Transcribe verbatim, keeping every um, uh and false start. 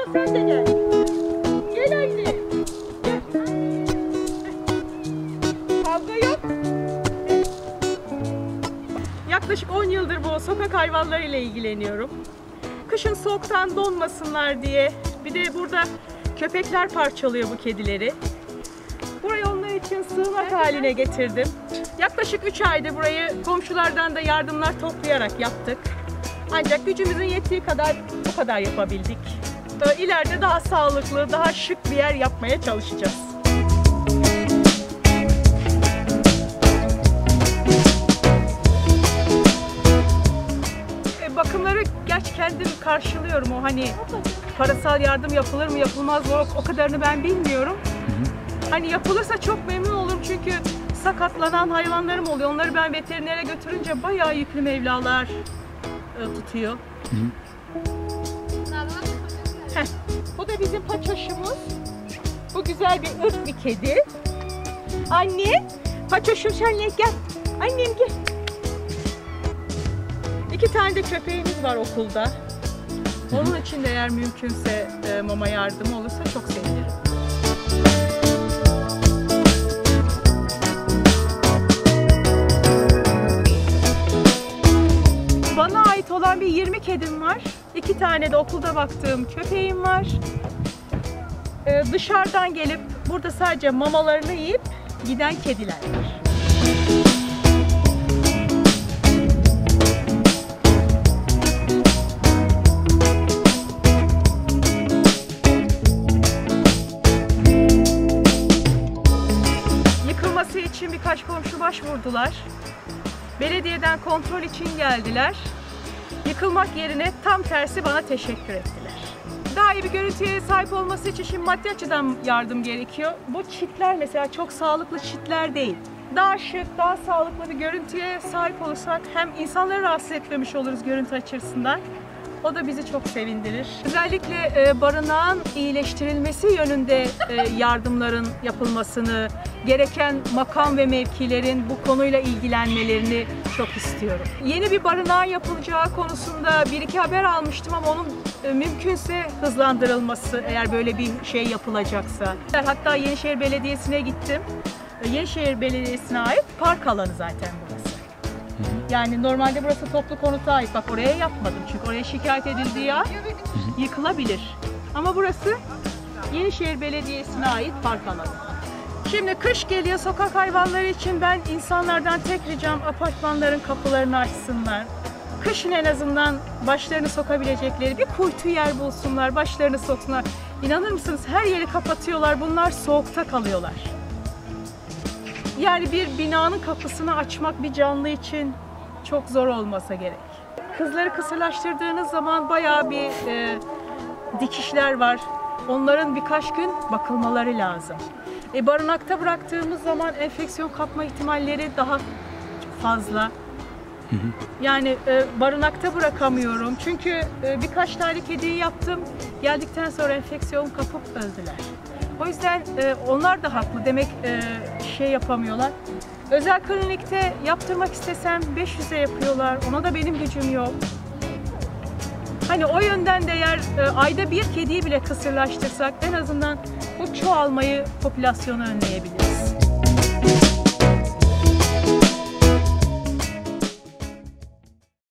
Ayça sen de gel. Gel anne. Kavga yok. Yaklaşık on yıldır bu sokak hayvanlarıyla ilgileniyorum. Kışın soğuktan donmasınlar diye. Bir de burada köpekler parçalıyor bu kedileri. Burayı onlar için sığınak haline getirdim. Yaklaşık üç ayda burayı komşulardan da yardımlar toplayarak yaptık. Ancak gücümüzün yettiği kadar bu kadar yapabildik. İleride daha sağlıklı, daha şık bir yer yapmaya çalışacağız. E, bakımları gerçi kendim karşılıyorum. O hani parasal yardım yapılır mı yapılmaz mı o kadarını ben bilmiyorum. Hani yapılırsa çok memnun olurum çünkü sakatlanan hayvanlarım oluyor. Onları ben veterinere götürünce bayağı yüklü mevlalar e, tutuyor. Hı hı. Heh, bu da bizim paçoşumuz. Bu güzel bir ırk bir kedi. Anne, paçoşum senle gel. Annem gel. İki tane de köpeğimiz var okulda. Onun için de eğer mümkünse e, mama yardımı olursa çok sevinirim. Bana ait olan bir yirmi kedim var. İki tane de okulda baktığım köpeğim var. Ee, dışarıdan gelip burada sadece mamalarını yiyip giden kediler var. Yıkılması için birkaç komşu başvurdular. Belediyeden kontrol için geldiler. Yıkılmak yerine tam tersi bana teşekkür ettiler. Daha iyi bir görüntüye sahip olması için şimdi maddi açıdan yardım gerekiyor. Bu çitler mesela çok sağlıklı çitler değil. Daha şık, daha sağlıklı bir görüntüye sahip olursak hem insanları rahatsız etmemiş oluruz görüntü açısından. O da bizi çok sevindirir. Özellikle e, barınağın iyileştirilmesi yönünde e, yardımların yapılmasını, gereken makam ve mevkilerin bu konuyla ilgilenmelerini çok istiyorum. Yeni bir barınağın yapılacağı konusunda bir iki haber almıştım ama onun e, mümkünse hızlandırılması eğer böyle bir şey yapılacaksa. Hatta Yenişehir Belediyesi'ne gittim. Yenişehir Belediyesi'ne ait park alanı zaten burası. Yani normalde burası toplu konuta ait. Bak oraya yapmadım çünkü oraya şikayet edildiği yer yıkılabilir. Ama burası Yenişehir Belediyesi'ne ait park alanı. Şimdi kış geliyor, sokak hayvanları için ben insanlardan tek ricam apartmanların kapılarını açsınlar. Kışın en azından başlarını sokabilecekleri bir kuytu yer bulsunlar, başlarını soksunlar. İnanır mısınız her yeri kapatıyorlar, bunlar soğukta kalıyorlar. Yani bir binanın kapısını açmak bir canlı için çok zor olmasa gerek. Kızları kısırlaştırdığınız zaman bayağı bir e, dikişler var. Onların birkaç gün bakılmaları lazım. E, barınakta bıraktığımız zaman enfeksiyon kapma ihtimalleri daha fazla. Hı hı. Yani e, barınakta bırakamıyorum. Çünkü e, birkaç tane kediyi yaptım. Geldikten sonra enfeksiyon kapıp öldüler. O yüzden e, onlar da haklı. Demek e, şey yapamıyorlar. Özel klinikte yaptırmak istesem beş yüze yapıyorlar. Ona da benim gücüm yok. Hani o yönden de eğer e, ayda bir kediyi bile kısırlaştırsak en azından bu çoğalmayı, popülasyonu önleyebiliriz.